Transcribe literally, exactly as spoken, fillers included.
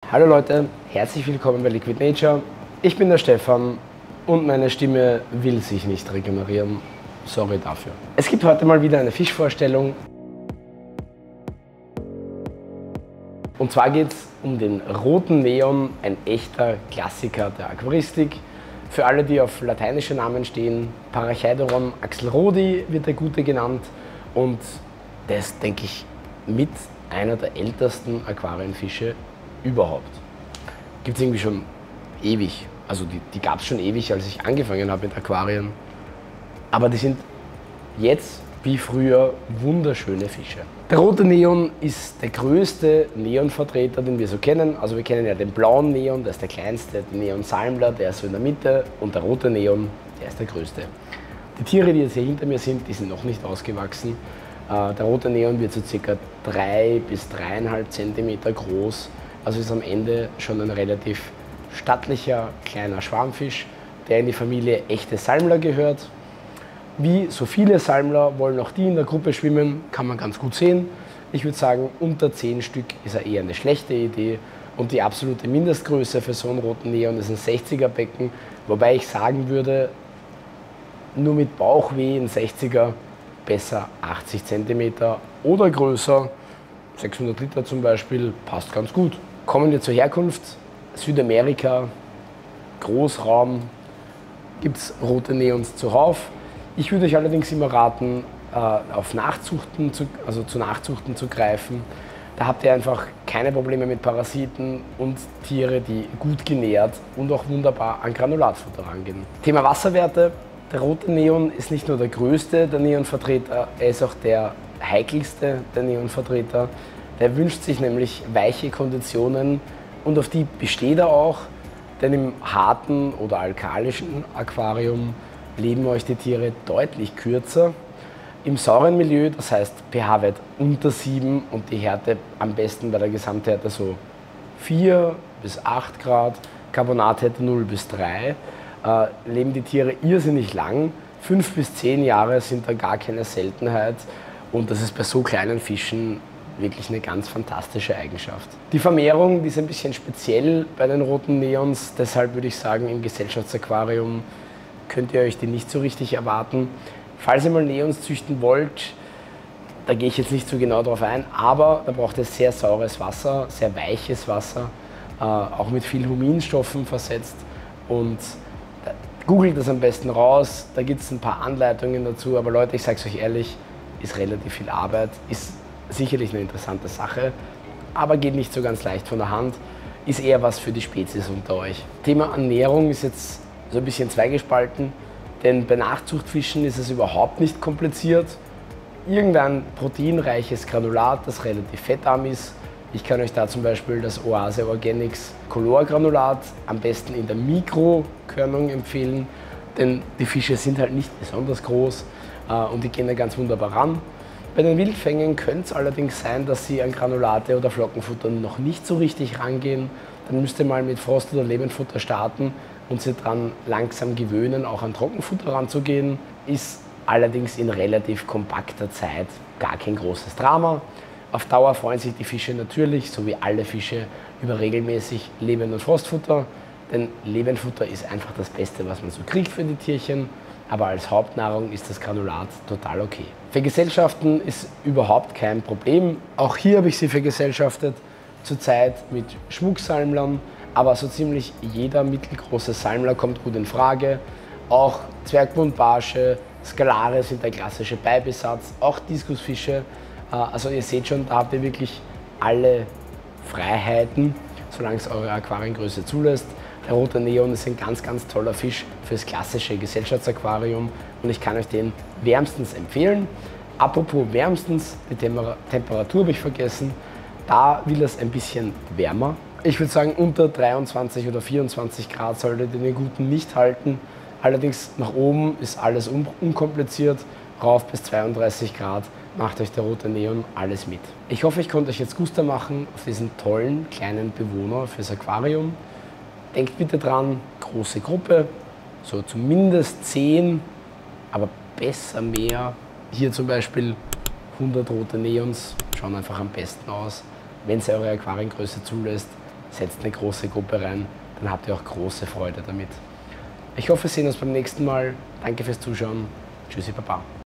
Hallo Leute, herzlich willkommen bei Liquid Nature. Ich bin der Stefan und meine Stimme will sich nicht regenerieren. Sorry dafür. Es gibt heute mal wieder eine Fischvorstellung. Und zwar geht es um den roten Neon, ein echter Klassiker der Aquaristik. Für alle, die auf lateinische Namen stehen, Paracheidoron axelrodi wird der Gute genannt. Und der ist, denke ich, mit einer der ältesten Aquarienfische überhaupt. Gibt es irgendwie schon ewig. Also die, die gab es schon ewig, als ich angefangen habe mit Aquarien. Aber die sind jetzt wie früher wunderschöne Fische. Der rote Neon ist der größte Neonvertreter, den wir so kennen. Also wir kennen ja den blauen Neon, der ist der kleinste, den Neon Salmler, der ist so in der Mitte, und der rote Neon, der ist der größte. Die Tiere, die jetzt hier hinter mir sind, die sind noch nicht ausgewachsen. Der rote Neon wird so circa drei bis dreieinhalb Zentimeter groß. Also ist am Ende schon ein relativ stattlicher kleiner Schwarmfisch, der in die Familie echte Salmler gehört. Wie so viele Salmler wollen auch die in der Gruppe schwimmen, kann man ganz gut sehen. Ich würde sagen, unter zehn Stück ist er eher eine schlechte Idee. Und die absolute Mindestgröße für so einen roten Neon ist ein sechziger Becken, wobei ich sagen würde, nur mit Bauchweh ein sechziger, besser achtzig Zentimeter oder größer, sechshundert Liter zum Beispiel, passt ganz gut. Kommen wir zur Herkunft. Südamerika, Großraum, gibt es rote Neons zuhauf. Ich würde euch allerdings immer raten, auf Nachzuchten zu, also zu Nachzuchten zu greifen. Da habt ihr einfach keine Probleme mit Parasiten und Tiere, die gut genährt und auch wunderbar an Granulatfutter rangehen. Thema Wasserwerte. Der rote Neon ist nicht nur der größte der Neonvertreter, er ist auch der heikelste der Neonvertreter. Der wünscht sich nämlich weiche Konditionen und auf die besteht er auch, denn im harten oder alkalischen Aquarium leben euch die Tiere deutlich kürzer. Im sauren Milieu, das heißt pH-Wert unter sieben und die Härte am besten bei der Gesamthärte so vier bis acht Grad, Carbonathärte null bis drei, äh, leben die Tiere irrsinnig lang. fünf bis zehn Jahre sind da gar keine Seltenheit und das ist bei so kleinen Fischen wirklich eine ganz fantastische Eigenschaft. Die Vermehrung, die ist ein bisschen speziell bei den roten Neons, deshalb würde ich sagen, im Gesellschaftsaquarium könnt ihr euch die nicht so richtig erwarten. Falls ihr mal Neons züchten wollt, da gehe ich jetzt nicht so genau drauf ein, aber da braucht ihr sehr saures Wasser, sehr weiches Wasser, äh, auch mit viel Huminstoffen versetzt, und da, googelt das am besten raus, da gibt es ein paar Anleitungen dazu, aber Leute, ich sage es euch ehrlich, ist relativ viel Arbeit, ist sicherlich eine interessante Sache, aber geht nicht so ganz leicht von der Hand, ist eher was für die Spezies unter euch. Thema Ernährung ist jetzt so ein bisschen zweigespalten, denn bei Nachzuchtfischen ist es überhaupt nicht kompliziert. Irgendein proteinreiches Granulat, das relativ fettarm ist. Ich kann euch da zum Beispiel das Oase Organics Color-Granulat am besten in der Mikrokörnung empfehlen, denn die Fische sind halt nicht besonders groß äh, und die gehen da ganz wunderbar ran. Bei den Wildfängen könnte es allerdings sein, dass sie an Granulate oder Flockenfutter noch nicht so richtig rangehen. Dann müsst ihr mal mit Frost- oder Lebenfutter starten und sie daran langsam gewöhnen, auch an Trockenfutter ranzugehen. Ist allerdings in relativ kompakter Zeit gar kein großes Drama. Auf Dauer freuen sich die Fische natürlich, so wie alle Fische, über regelmäßig Leben- und Frostfutter. Denn Lebenfutter ist einfach das Beste, was man so kriegt für die Tierchen. Aber als Hauptnahrung ist das Granulat total okay. Vergesellschaften ist überhaupt kein Problem. Auch hier habe ich sie vergesellschaftet, zurzeit mit Schmucksalmlern. Aber so ziemlich jeder mittelgroße Salmler kommt gut in Frage. Auch Zwergbuntbarsche, Skalare sind der klassische Beibesatz, auch Diskusfische. Also ihr seht schon, da habt ihr wirklich alle Freiheiten, solange es eure Aquariengröße zulässt. Der rote Neon ist ein ganz, ganz toller Fisch fürs klassische Gesellschaftsaquarium und ich kann euch den wärmstens empfehlen. Apropos wärmstens, die Temper Temperatur habe ich vergessen. Da will es ein bisschen wärmer. Ich würde sagen, unter dreiundzwanzig oder vierundzwanzig Grad solltet ihr den guten nicht halten. Allerdings nach oben ist alles un unkompliziert. Rauf bis zweiunddreißig Grad macht euch der rote Neon alles mit. Ich hoffe, ich konnte euch jetzt Guster machen auf diesen tollen kleinen Bewohner fürs Aquarium. Denkt bitte dran, große Gruppe, so zumindest zehn, aber besser mehr. Hier zum Beispiel hundert rote Neons, schauen einfach am besten aus. Wenn es eure Aquariengröße zulässt, setzt eine große Gruppe rein, dann habt ihr auch große Freude damit. Ich hoffe, wir sehen uns beim nächsten Mal. Danke fürs Zuschauen. Tschüssi, Baba.